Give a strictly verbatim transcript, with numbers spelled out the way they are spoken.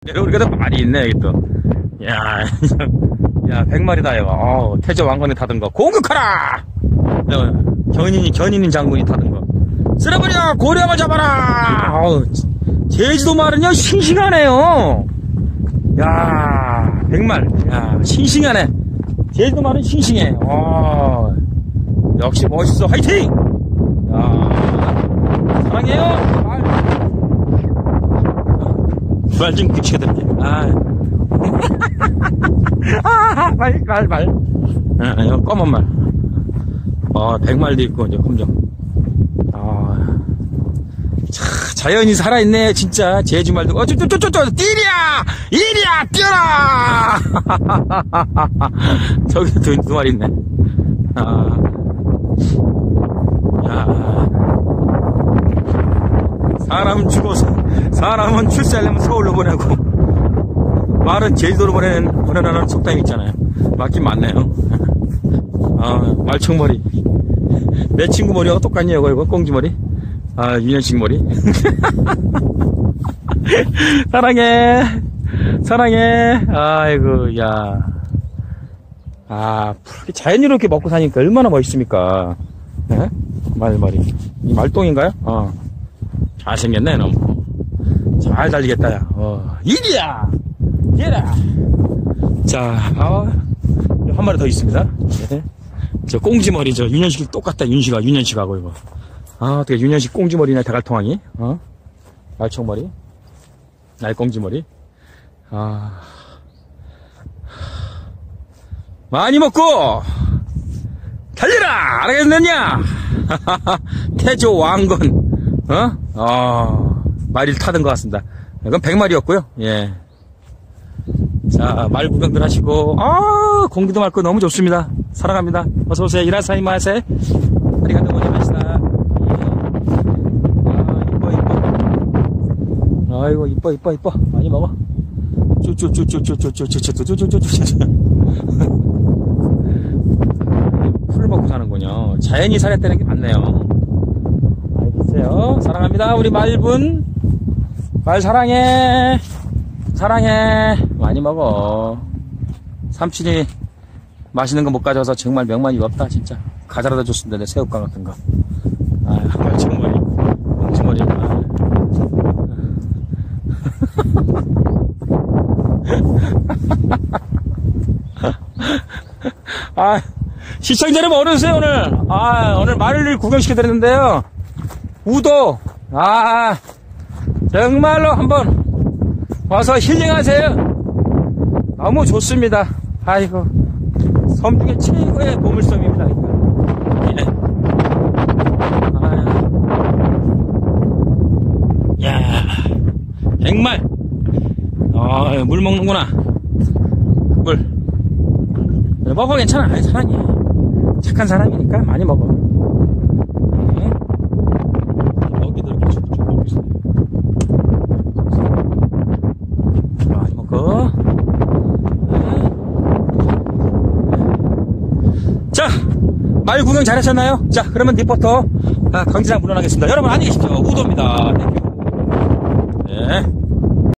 내려오니까 많이 있네, 여기 또. 야, 야, 백 마리다, 이거. 어, 태조 왕건이 타던 거. 공격하라! 견인이, 견인인 장군이 타던 거. 쓸어버려! 고령을 잡아라! 어우, 제주도 말은요, 싱싱하네요. 야, 백말. 야, 싱싱하네. 제주도 말은 싱싱해. 어, 역시 멋있어. 화이팅! 야, 사랑해요! 말 좀 붙여드릴게. 아, 아, 말, 말, 말. 아, 이거 검은 말. 어, 백말도 있고, 이제 검정. 아, 자, 자연이 살아있네, 진짜. 제주말도. 어, 저, 저, 저, 저, 저, 이리야! 이리야! 뛰어라! 저기 두, 두 마리 있네. 아, 야. 사람은 죽어서, 사람은 출세하려면 서울로 보내고, 말은 제주도로 보내는, 보내라는 속담이 있잖아요. 맞긴 맞네요. 아, 말총머리. 내 친구 머리하고 똑같냐, 이거, 이거, 꽁지머리? 아, 윤현식 머리. 사랑해. 사랑해. 아이고, 야. 아, 자연이로 이렇게 먹고 사니까 얼마나 멋있습니까? 네? 말머리. 이 말똥인가요? 어. 잘생겼네, 너무. 잘 달리겠다, 야. 어. 이리야! 얘라! 자, 아, 한 마리 더 있습니다. 네. 저 꽁지머리, 저 윤현식이 똑같다, 윤식아, 윤현식하고, 이거. 아, 어떻게 윤현식 꽁지머리나 대갈통하니? 어? 말총머리? 날 꽁지머리? 아. 많이 먹고! 달려라! 알겠느냐? 태조 왕건. 어? 어, 마리를 타던 것 같습니다. 이건 백 마리였고요. 예. 자, 말 구경들 하시고, 아, 공기도 맑고 너무 좋습니다. 사랑합니다. 어서오세요. 이라사이 마세. 아리가또 고자이마시다. 예. 아, 이뻐, 이뻐. 아이고, 이뻐, 이뻐, 이뻐. 많이 먹어. 쭈쭈쭈쭈쭈쭈쭈쭈쭈쭈쭈쭈쭈쭈쭈. 풀 먹고 사는군요. 자연이 살았다는 게 맞네요. 사랑합니다. 우리 말분. 말 사랑해. 사랑해. 많이 먹어. 삼촌이 맛있는 거 못 가져와서 정말 명만이 없다, 진짜. 가져다 줬습니다. 내 새우깡 같은 거. 아, 말총머리. 꽁지머리. 아, 시청자 여러분, 어서오세요, 오늘. 아, 오늘 말을 구경시켜드렸는데요. 우도, 아, 정말로 한번 와서 힐링하세요. 너무 좋습니다. 아이고, 섬 중에 최고의 보물섬입니다. 예. 아, 야, 백말. 아, 물 먹는구나. 물. 먹어, 괜찮아. 아이, 사랑해. 착한 사람이니까 많이 먹어. 많이 먹어. 자, 말 구경 잘하셨나요? 자, 그러면 리포터 아, 강지장 물러나겠습니다. 여러분 안녕히 계십시오. 우도입니다. 땡큐. 네.